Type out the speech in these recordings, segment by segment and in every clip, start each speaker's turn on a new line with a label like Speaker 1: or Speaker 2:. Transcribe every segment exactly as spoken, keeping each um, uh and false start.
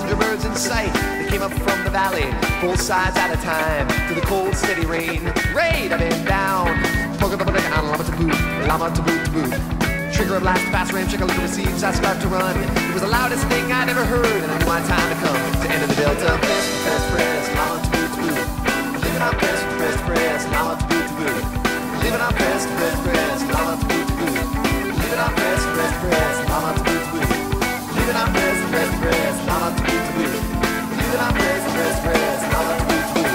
Speaker 1: the birds in sight. They came up from the valley, both sides at a time, to the cold, steady rain. Rain up and down. Polka the bodega on llama to boot, llama to boot to boot. Trigger a blast, fast ram, check a little receives, I start to run. It was the loudest thing I'd ever heard, and I knew my time to come to enter the delta. Press, press, press, llama to boot to boot. Living on press, press, press, llama to boot to boot. Living on press, press, press, llama to boot to boot. Living on press, press, press, llama to boot to boot. Living on press, press, press, llama to boot to boot. Living on press, press, press, llama to boot to boot.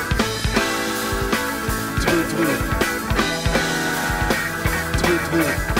Speaker 2: Llama to boot.